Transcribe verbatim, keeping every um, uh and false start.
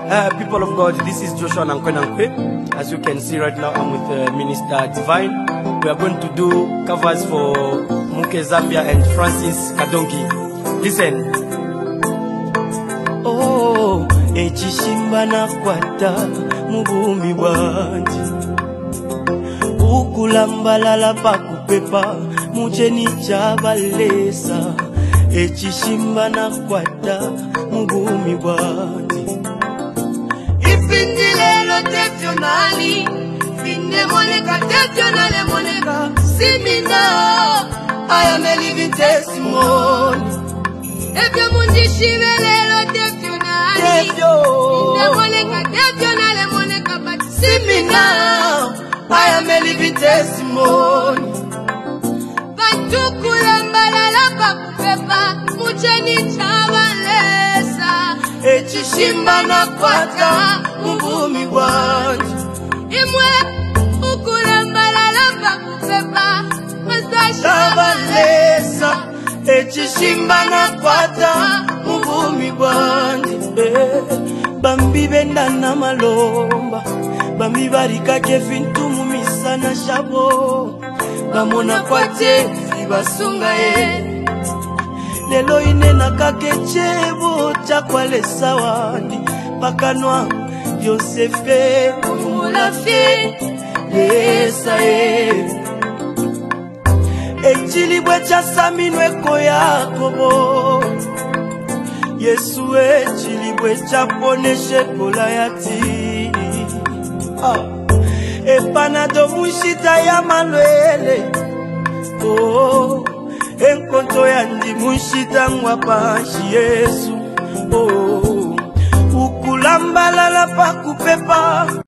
Uh, people of God, this is Joshua Nankwe Nankwe. As you can see right now, I'm with uh, Minister Divine. We are going to do covers for Muke Zambia and Francis Kadongi. Listen. Oh, echishimba na kwata mubumi wanji ukulambalala pakupepa mujeni chabalesa echishimba na kwata mubumi wanji Ipindilelo tetionali Finde moneka tetionale moneka Simina I am a living testimony Ebyo mundishivelelo tetionali Finde moneka tetionale moneka But Simina I am a living testimony Batukulambalala pakupepa Mujeni chabalesa echishimba na kwata mubumi wanji Imwe ukulambalala pakupepa chabalesa echishimba na kwata mubumi wanji eh, bambi benda na malomba bambi barika kefintu mumisa na shabo bamona kwate vibasunga e lelo inena kakechebo chakwalesa wandi pakanwa Yosefe Mulafi Yesa e Echilibwe cha saminwe ko Yakobo Yesu echilibwe cha poneshe kola yati ah. Epanado mushita ya malwele oh. Enkonto yandi mushita ngwapashi Yesu oh. Ukulambalala pakupepa